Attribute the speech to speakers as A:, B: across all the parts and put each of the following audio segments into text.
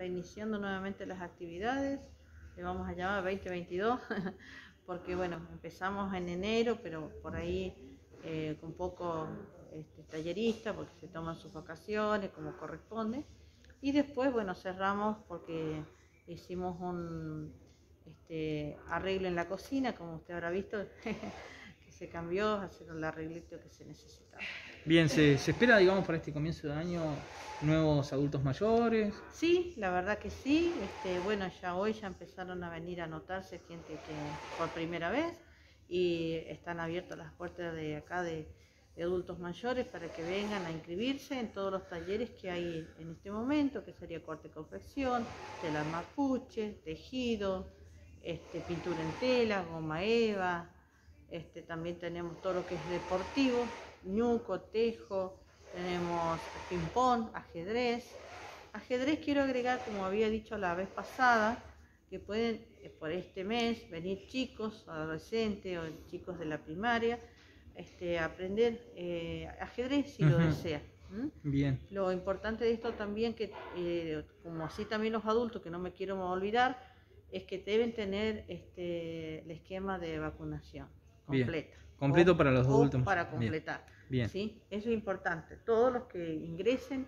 A: Iniciando nuevamente las actividades, le vamos a llamar 2022, porque bueno, empezamos en enero, pero por ahí con poco tallerista, porque se toman sus vacaciones como corresponde, y después bueno, cerramos porque hicimos un arreglo en la cocina, como usted habrá visto, que se cambió, hacer el arreglito que se necesitaba.
B: Bien, ¿se espera, digamos, para este comienzo de año nuevos adultos mayores?
A: Sí, la verdad que sí. Bueno, ya hoy ya empezaron a venir a anotarse gente que por primera vez y están abiertas las puertas de acá de adultos mayores para que vengan a inscribirse en todos los talleres que hay en este momento, que sería corte y confección, tela mapuche, tejido, pintura en tela, goma eva. También tenemos todo lo que es deportivo, ñuco, tejo, tenemos ping-pong, ajedrez. Ajedrez quiero agregar, como había dicho la vez pasada, que pueden por este mes venir chicos, adolescentes o chicos de la primaria, aprender ajedrez si lo desean.
B: Bien.
A: Lo importante de esto también, que como así también los adultos, que no me quiero olvidar, es que deben tener el esquema de vacunación completa.
B: Bien. Completo para los adultos.
A: Para completar.
B: Bien.
A: ¿Sí? Eso es importante. Todos los que ingresen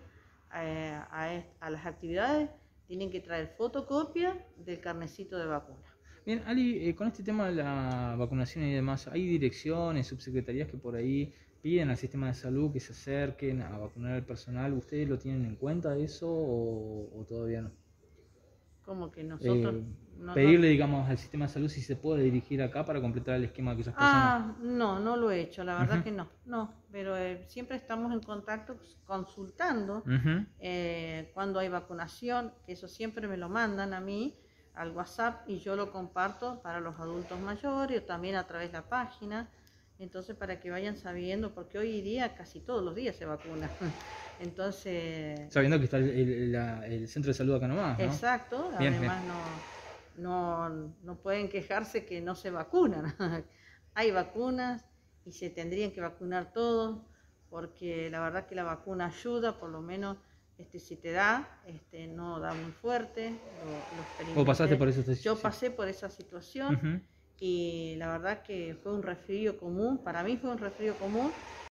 A: a las actividades tienen que traer fotocopia del carnecito de vacuna.
B: Bien, Ali, con este tema de la vacunación y demás, ¿hay direcciones, subsecretarías que por ahí piden al sistema de salud que se acerquen a vacunar al personal? ¿Ustedes lo tienen en cuenta eso o todavía no?
A: Como que nosotros
B: pedirle, digamos, al sistema de salud si se puede dirigir acá para completar el esquema de aquellas personas.
A: No lo he hecho, la verdad que no, pero siempre estamos en contacto consultando cuando hay vacunación, que eso siempre me lo mandan a mí al WhatsApp y yo lo comparto para los adultos mayores o también a través de la página. Entonces, para que vayan sabiendo, porque hoy día casi todos los días se vacuna. Entonces,
B: sabiendo que está el centro de salud acá nomás, ¿no?
A: Exacto,
B: bien,
A: además bien. No pueden quejarse que no se vacunan. Hay vacunas y se tendrían que vacunar todos, porque la verdad que la vacuna ayuda, por lo menos si te da, no da muy fuerte.
B: ¿Vos pasaste por esa situación?
A: Yo pasé por esa situación y la verdad que fue un resfrío común, para mí fue un resfrío común,